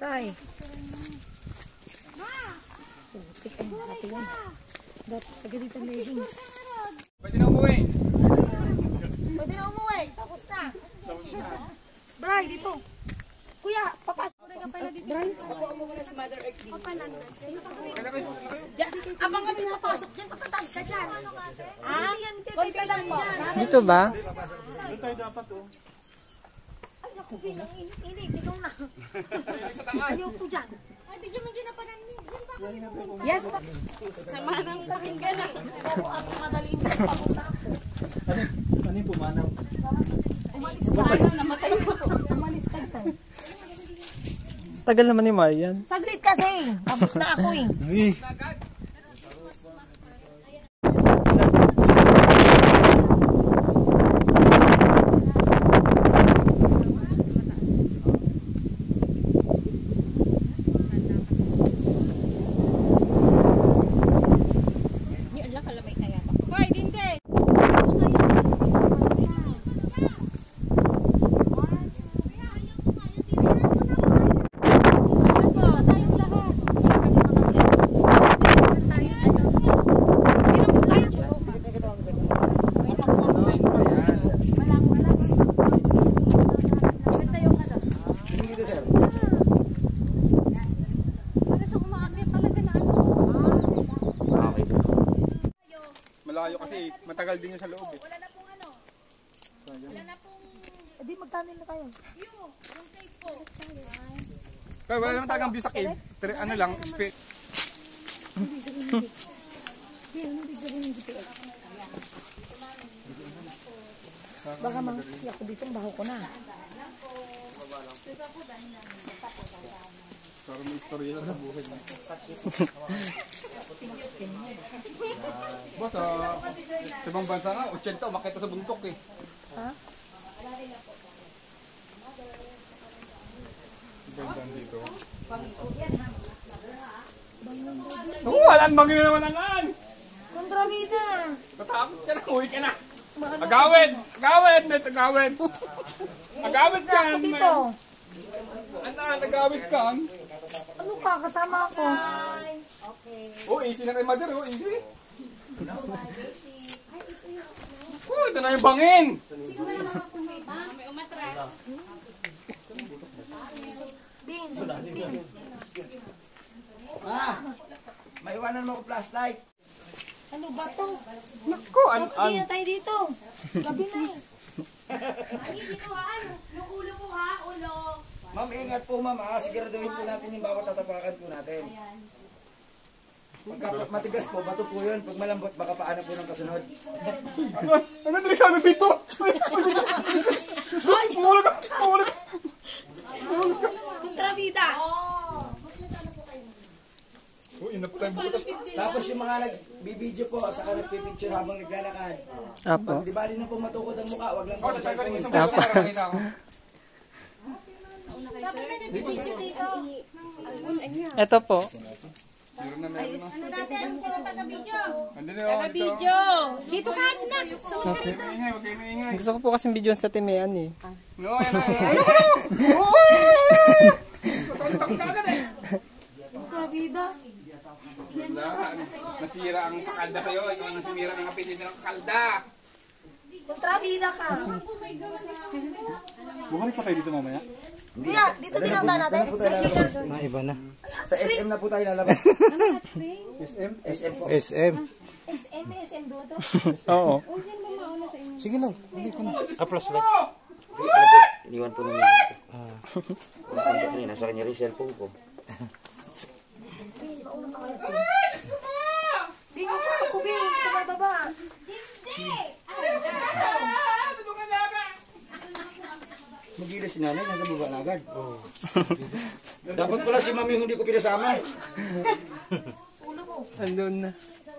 Tay. Putik ay hati yan. Dapat agad dito leggings. Pwede na umuwi. Pwede na umuwi. Tapos na. Bray, dito. Kuya, papasok na ka pala dito. Bray, ako mo muna si Mother Earth. Abang kami papasok dyan, papatag ka dyan. Ah, konti lang po. Dito ba? Doon tayo dapat oh. Ay, naku, init. Ikaw na. Ayaw ko dyan. Ay, di dyan maginapanan niyo. Yes, pa. Sama ng pakinggan na. Ako ang madaling papunta. Ano yung pumanaw? Umalis ka. Namatay ko po. Umalis ka tayo. Tagal naman ni Marian. Saglit kasi. Tapos na ako eh. Malayo kasi matagal din yung sa loob eh. Wala na pong ano. Wala na pong... Hindi, magtanil na tayo. Yung tape po. Pero wala naman tagang view sa cave. Ano lang, expect. Hindi sabihin ng GPS. Baka mangki ako dito, baho ko na. Para may istorya lang sa buhay mo. Boss, sa ibang bansa nga, 80 umakita sa bundok eh. Ha? Ibang dito. Walang bangin na naman anan! Kontrabida! Natakot ka na, uwi ka na! Agawid! Agawid! Agawid! Agawid ka! Ako dito! Agawid ka! Ano ka? Kasama ako. Oh, easy na kay mother, oh, easy! Oh, ito na yung bangin! May umatras. Bin. Maiwanan mo ko flashlight. Ano ba to? Naku, Hindi na tayo dito. Gabi na eh. Ma'am, ingat po ma'am ha. Siguraduhin po natin yung bawat tatapakan po natin. Pagka matigas po, bato po yun. Pag malambot, baka paano po ng kasunod. Ano delikado dito? Umulog ka! Umulog ka! Kontrabida! Oh, ina po tayong butas. Tapos yung mga nagbibideo po, saka nagpipicture habang naglalakad. Apo. Pag di bali na po matukod ang mukha, wag lang po Oh, sa tatanggalin yung isang cellphone. bulo para makita ako. Ito po. Meron na, meron na. Ano natin? Sino taga-video? Andun na yung Taga-video! Dito ka na! Huwag kayo maingay, huwag kayo maingay. Gusto ko po kasing video sa Timean eh. No, yan na. Kontrabida! Nasira ang pakalda sa'yo. Ikaw ang nasira ng kapitid ng pakalda. Kontrabida ka! Bumalik pa kayo dito mamaya? Kuya, dito din ang daan natin? Iba na. Sa SM na po tayo lalabas. SM? SM po. SM. SM doon to? Oo. Sige lang. Flashlight. Iniwan po namin. Nasa kanya rin cellphone ko. Di mo sa ako, Bin. Kumababa. Magila si nanay, nasa baba na agad. Dapat pala si mami hindi ko pinasama. Andun na.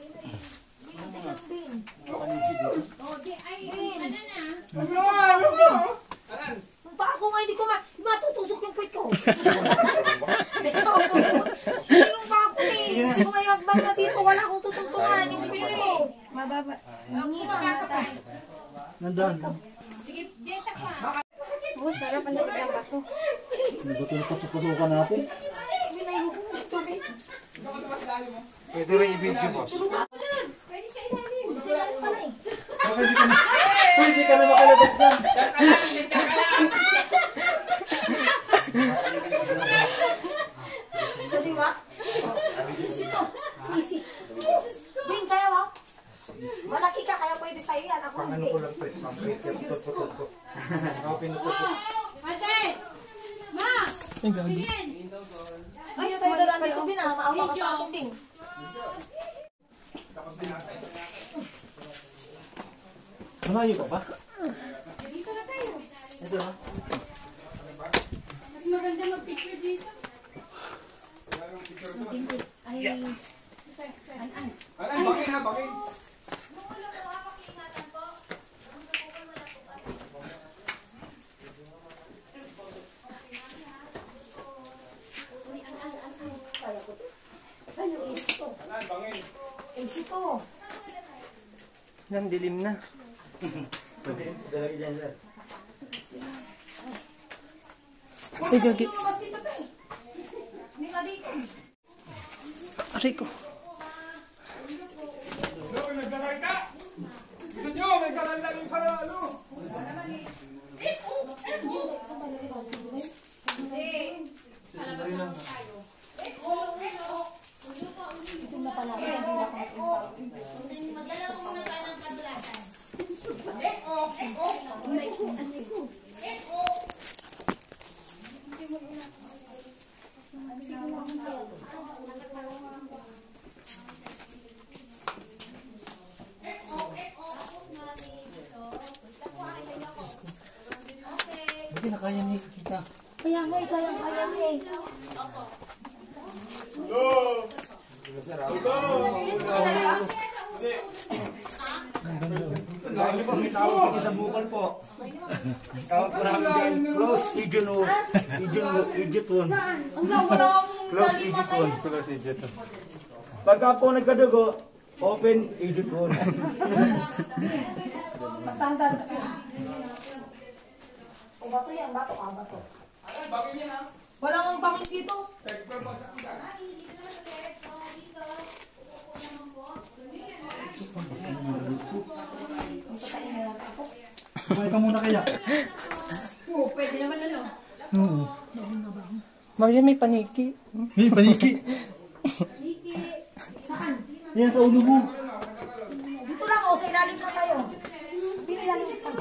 Kung pa ako nga hindi ko matutusok yung puwit ko. Hindi ko pa ako eh. Hindi ko may hagbang na dito. Wala akong tututungan. Isipin ko. Mababa. Nandun. Oh, sarap ang lagyan ba to? pinapasok-pasukan natin. Pwede rin i-video, boss. Pwede sa ilalim. Sa ilalim pala eh. Pwede ka na makalabas dyan. Kasi ba? Easy to. Easy. Wing, kaya ba? Malaki ka, kaya pwede sa'yo yan. Ako Ano hindi. ko lang, pre. Ang pre. Pinutut ko. Ako pinutut. Ay, gagi. Ay, tayo daraan dito, binamaawa ka sa akin din. Malayo ka ba? Dito na tayo. Ito na. Mas maganda mag-picture dito. Hindi. Ay, an-an. Ano, bakit ha, bakit? Uli, an-an. Kaya ko to. Ano, easy to. Ano, bangin. Easy to. Yan, dilim na. Pwede. Dalagi dyan, sir. Ay, gagi. Lumabas dito to eh. Hindi ka dito. Aray ko. Ano, may nagsasalita? Gusto nyo, may salita yung sa ano? Ito na pala. Hindi na ako magdala ko muna tayo ng kadulasan. Hindi na kaya niya kita. Kaya nga, kaya nga eh. Lalo po, may tawag kami sa bukal po. Tawag po namin dyan. Close Egypt 1. Egypt 1. Close Egypt 1. Close Egypt 1. Pagka po nagkadugo, open Egypt 1. Matandaan. O bato yan, bato ka, bato. Ano, bakit yan ha? Wala kang bangin dito. Kumain ka muna kaya. Oo, pwede naman ano. Marian, may paniki. May paniki. Saan? Yan sa ulo mo. Dito lang o, sa ilalim na tayo. Pinilalim sa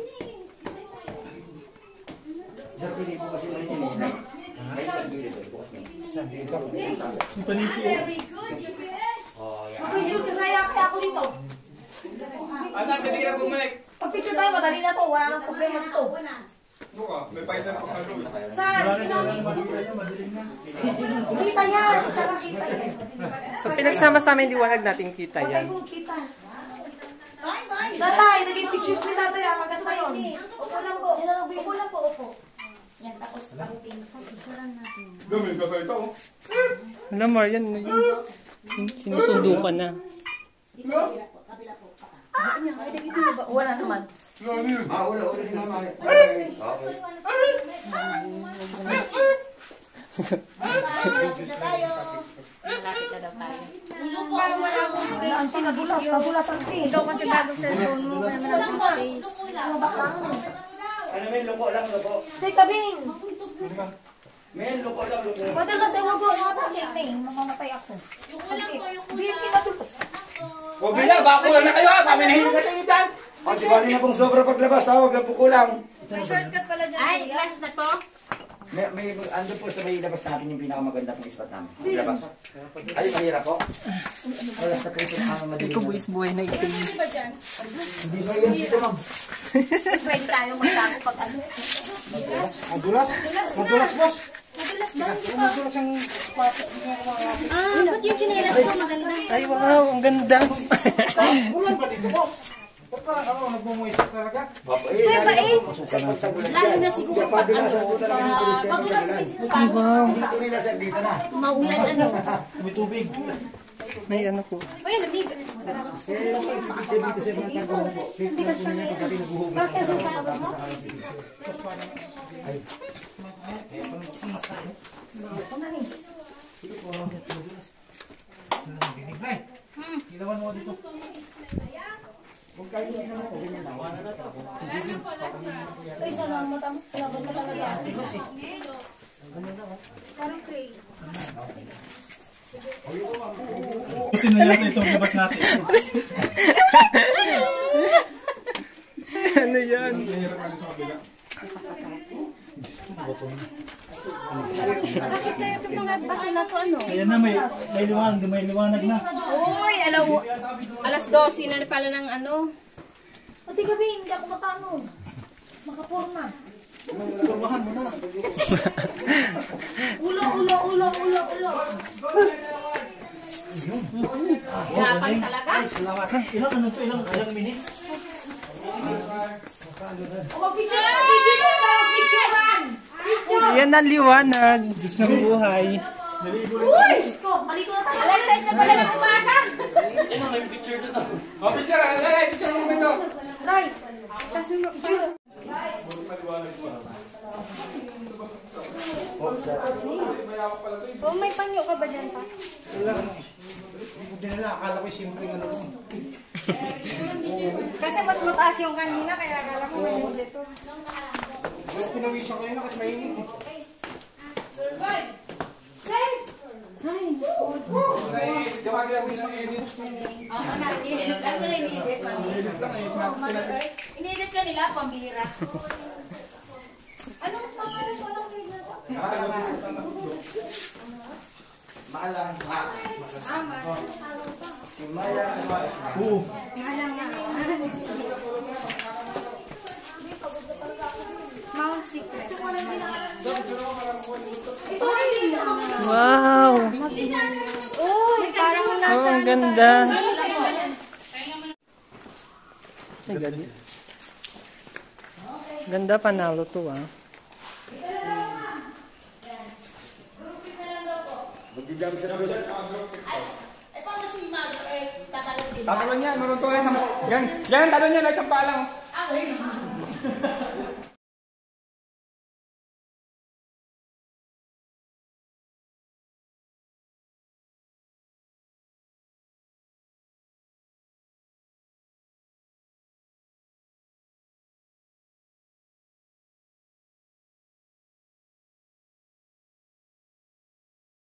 Sir, pili po kasi na yun. May paniki. Very good, GPS. Mag-picture ka saya kaya ako dito. Ano, pwede ka na bumalik. Pag-picture tayo, madali na to. Wala nang problema dito. Ano ka, may pahita na pang ano. Saan? Kita yan. Siya makita yan. Pag pinagsama-sama yung liwanag natin kita Patay yan. kong kita. Tatay, naging pictures ni tatay. Maganda yun. Upo lang po. Upo lang po, upo. Yan, tapos pang-pin. Picturean natin. Doon, may sasalita oh. Wala, Marian. Sinusundo ka na. Wala naman. Ano yun? Wala din naman. Malapit na daw tayo. Parang wala akong space. Auntie, nadulas auntie. Ikaw kasi bagong cellphone mo, kaya wala akong space. Ano may luko lang, luko. Tay, kabing! May luko lang, luko. Pwede kasi wag ko mga takin eh. Mamamatay ako. Yung ulang po, yung ulang. Hindi madulas. Huwag nila, bako na kayo ha, paminahin ka sa itan. Di ba na pong sobra paglabas, huwag lang po kulang. May shortcut pala dyan. Ay, last na to? May ando po sa may labas natin yung pinakamaganda pong spot namin. Labas. Ay, mahirap po. Wala sa kayo sa madilim. Ikaw buwis buhay na itim. Hindi ba dyan? Hindi ba yan dito, ma'am? Pwede tayo magtago pag ano. Madulas? Madulas, boss? Madulas ba? Madulas ang spot. Ah, ba't yung chinelas ko maganda? Ay, wow, ang ganda. Ulan ba dito, boss? Ba't parang ano, nagmumuisip talaga? Kuya ba eh? Lalo na siguro pag ano, magulas din sa Wow, Dito nila, sir, dito na. maulan ano. May tubig. may ano po. O yan, nabibig. Sir, dito sir, mga tagong po. Hindi ka siya na. Bakit sa Ay, salamat ang labas sa talaga. Parang cray. Sino yan itong labas natin? Ano yan? Bakit kayo itong mga bako na to ano? Ayan na, may liwanag na. Uy, alas 12 na pala ng ano. Pati gabi, hindi ako makano. Makaporma. Turmahan mo na. Ulo. Gapan talaga. Ay, salamat. Ilang minutes? Yan ang liwanag ng buhay. Alas 6 na pala ng umaga. Oh, picture! Picture mo ito! Right. Oh, may panyo ka ba dyan pa? Hindi nila, akala ko simpleng ano lang. Kasi mas mataas yung kanina, kaya akala ko mas dito. Pinawisan ko yun, kahit mainit eh. Inilit ka nila, pambira. Anong pangalan mo ng grade na to? Mount Secret. Wow! Uy, parang Oh, ang ganda. Ay, ganda. Ganda, panalo to ah. Mag-jump siya na siya. Ay, paano si Mother Earth? Tatalon din. Tatalon yan, marunong yan. Yan, talon yan, ay sampa lang.